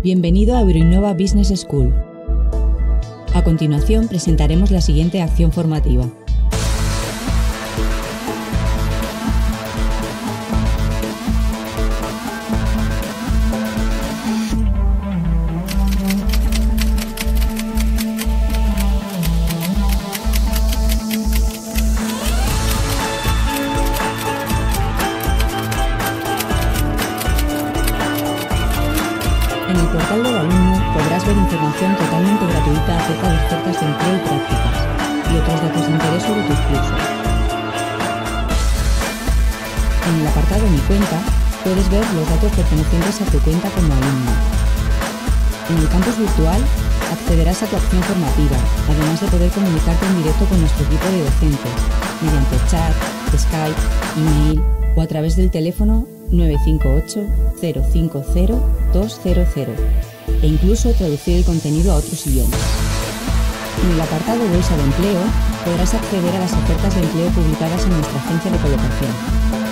Bienvenido a Euroinnova Business School. A continuación presentaremos la siguiente acción formativa. En el portal del alumno podrás ver información totalmente gratuita acerca de ofertas de empleo y prácticas y otros datos de interés sobre tus cursos. En el apartado Mi cuenta puedes ver los datos pertenecientes a tu cuenta como alumno. En el campus virtual accederás a tu acción formativa, además de poder comunicarte en directo con nuestro equipo de docentes, mediante chat, Skype, email o a través del teléfono 958 050 200 e incluso traducir el contenido a otros idiomas. En el apartado Bolsa de Empleo podrás acceder a las ofertas de empleo publicadas en nuestra agencia de colocación.